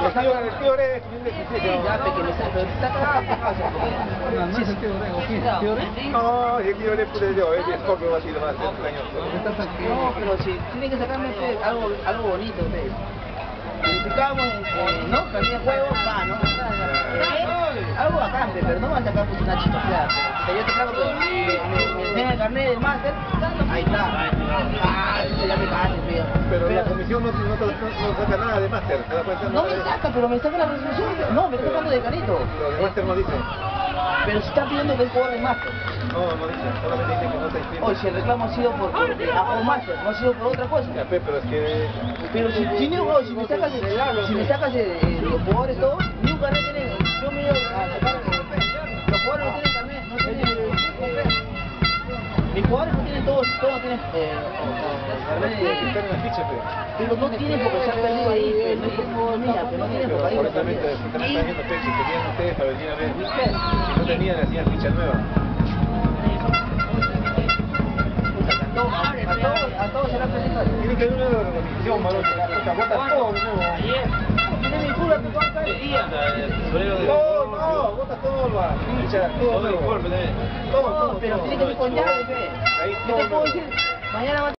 El tío Ore es 2017. Ya, pequeño, pero está acá, ¿qué pasa? No, el tío Ore, ¿o quién? ¿Tío Ore? No, el tío Ore puede yo, es Scorpio, así lo va a hacer un año. No, pero si tienen que sacarme algo bonito ustedes. Verificamos, ¿no? Camino de juego, acá, ¿no? Algo bacán, pero no van a sacar pues una chistoflada. Yo te claro que me enseñan el carnet del máster, ahí está. Ah, ya me cagaste, tío. Pero la comisión no saca nada de máster, ¿te das cuenta? No me saca, pero me saca la resolución. No, me está sacando de carito. Pero de máster no dice. Pero si está pidiendo que es jugador de máster. No dice, solamente dice que no está inscrito. Oye, si el reclamo ha sido por máster, no ha sido por otra cosa. Ya, pero es que... Pero si me sacas los jugadores todos, ni un carnet tienen. Yo me iba a sacar los jugadores no tienen carnet, no tienen. Mis jugadores no tienen todos tienen carnet Están en la ficha, pero no tienen porque se han perdido ahí, no es por mía, pero no tienen porque ahí. Correctamente, también están viendo si tenían ustedes para venir a ver. Si no tenían, hacían ficha nueva. A todos se la han perdido. Tiene que haber una revisión, Maroto. Bota todo, Tiene mi culo, te puedo caer. No, bota todo, va. Ficha, todo. Todo, pero tiene que ser con llave, fe. Yo te puedo decir, mañana va a